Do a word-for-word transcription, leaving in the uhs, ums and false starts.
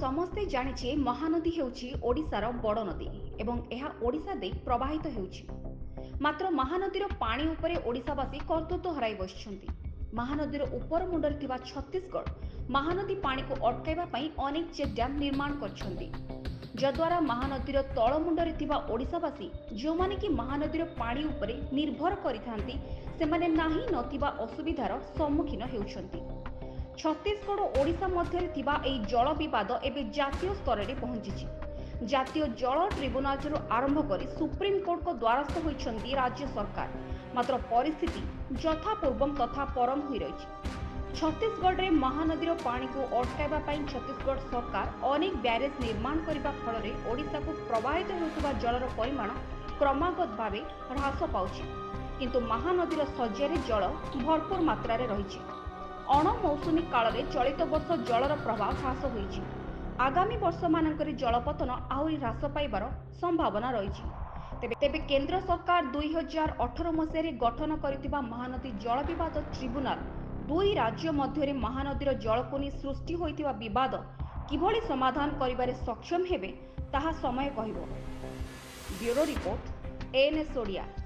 ସମସ୍ତେ ଜାଣିଛେ ମହାନଦୀ ହେଉଛି ଓଡ଼ିଶାର ବଡ଼ ନଦୀ ଏବଂ ଏହା ଓଡ଼ିଶା ଦେଇ ପ୍ରବାହିତ ହେଉଛି। ମାତ୍ର ମହାନଦୀର ପାଣି ଉପରେ ଓଡ଼ିଶାବାସୀ କର୍ତ୍ତୃତ୍ୱ ହରାଇ ବସିଛନ୍ତି। ମହାନଦୀର ଉପର ମୁଣ୍ଡରେ ଥିବା ଛତିଶଗଡ଼ ମହାନଦୀ ପାଣିକୁ ଅଟକାଇବା ପାଇଁ ଅନେକ ଚେକ୍ ଡ୍ୟାମ୍ ନିର୍ମାଣ କରିଛନ୍ତି, ଯଦ୍ୱାରା ମହାନଦୀର ତଳମୁଣ୍ଡରେ ଥିବା ଓଡ଼ିଶାବାସୀ ଯେଉଁମାନେ କି ମହାନଦୀର ପାଣି ଉପରେ ନିର୍ଭର କରିଥାନ୍ତି ସେମାନେ ନାହିଁ ନଥିବା ଅସୁବିଧାର ସମ୍ମୁଖୀନ ହେଉଛନ୍ତି। ଛତିଶଗଡ଼ ଓ ଓଡ଼ିଶା ମଧ୍ୟରେ ଥିବା ଏହି ଜଳ ବିବାଦ ଏବେ ଜାତୀୟ ସ୍ତରରେ ପହଞ୍ଚିଛି। ଜାତୀୟ ଜଳ ଟ୍ରିବ୍ୟୁନାଲଠାରୁ ଆରମ୍ଭ କରି ସୁପ୍ରିମକୋର୍ଟଙ୍କ ଦ୍ୱାରସ୍ଥ ହୋଇଛନ୍ତି ରାଜ୍ୟ ସରକାର, ମାତ୍ର ପରିସ୍ଥିତି ଯଥାପୂର୍ବଂ ତଥା ପରଂ ହୋଇ ରହିଛି। ଛତିଶଗଡ଼ରେ ମହାନଦୀର ପାଣିକୁ ଅଟକାଇବା ପାଇଁ ଛତିଶଗଡ଼ ସରକାର ଅନେକ ବ୍ୟାରେଜ୍ ନିର୍ମାଣ କରିବା ଫଳରେ ଓଡ଼ିଶାକୁ ପ୍ରବାହିତ ହେଉଥିବା ଜଳର ପରିମାଣ କ୍ରମାଗତ ଭାବେ ହ୍ରାସ ପାଉଛି, କିନ୍ତୁ ମହାନଦୀର ଶଯ୍ୟାରେ ଜଳ ଭରପୁର ମାତ୍ରାରେ ରହିଛି। ଅଣମୌସୁମୀ କାଳରେ ଚଳିତ ବର୍ଷ ଜଳର ପ୍ରବାହ ହ୍ରାସ ହୋଇଛି। ଆଗାମୀ ବର୍ଷମାନଙ୍କରେ ଜଳପତନ ଆହୁରି ହ୍ରାସ ପାଇବାର ସମ୍ଭାବନା ରହିଛି। ତେବେ ତେବେ କେନ୍ଦ୍ର ସରକାର ଦୁଇ ହଜାର ଅଠର ମସିହାରେ ଗଠନ କରିଥିବା ମହାନଦୀ ଜଳ ବିବାଦ ଟ୍ରିବ୍ୟୁନାଲ ଦୁଇ ରାଜ୍ୟ ମଧ୍ୟରେ ମହାନଦୀର ଜଳକୁ ନେଇ ସୃଷ୍ଟି ହୋଇଥିବା ବିବାଦ କିଭଳି ସମାଧାନ କରିବାରେ ସକ୍ଷମ ହେବେ ତାହା ସମୟ କହିବ। Bureau report, ANS Odia.